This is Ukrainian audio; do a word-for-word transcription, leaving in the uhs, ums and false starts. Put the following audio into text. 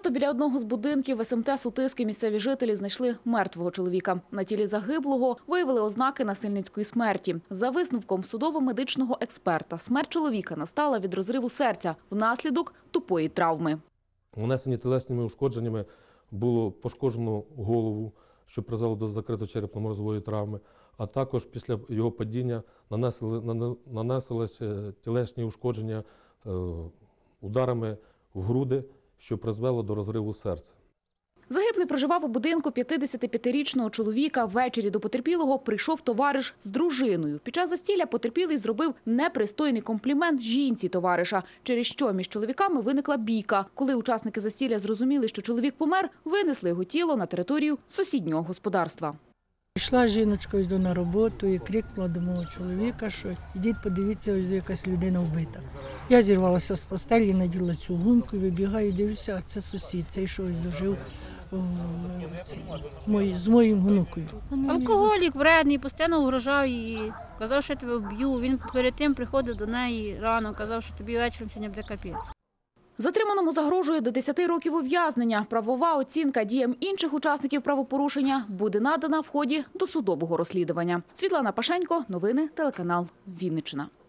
Просто біля одного з будинків ес ем те Сутиски місцеві жителі знайшли мертвого чоловіка. На тілі загиблого виявили ознаки насильницької смерті. За висновком судово-медичного експерта, смерть чоловіка настала від розриву серця внаслідок тупої травми. Нанесені тілесними ушкодженнями було пошкоджено голову, що призвело до закритої черепно-мозгової травми, а також після його падіння нанеслися тілесні ушкодження ударами в груди, що призвело до розриву серця. Загиблий проживав у будинку п'ятдесятип'ятирічного чоловіка. Ввечері до потерпілого прийшов товариш з дружиною. Під час застілля потерпілий зробив непристойний комплімент жінці товариша, через що між чоловіками виникла бійка. Коли учасники застілля зрозуміли, що чоловік помер, винесли його тіло на територію сусіднього господарства. Йшла жіночка, йду на роботу і крикнула до мого чоловіка, що ідіть подивіться, ось якась людина вбита. Я зірвалася з постелі, наділа цю гумку, вибігаю, дивлюся, а це сусід, цей що ось дожив о, цей, мої, з моїм внукою. Алкоголік, вредний, постійно угрожав її, казав, що я тебе вб'ю. Він перед тим приходив до неї рано, казав, що тобі вечором сьогодні буде капець. Затриманому загрожує до десяти років ув'язнення. Правова оцінка діям інших учасників правопорушення буде надана в ході досудового розслідування. Світлана Пашенько, новини, телеканал Вінниччина.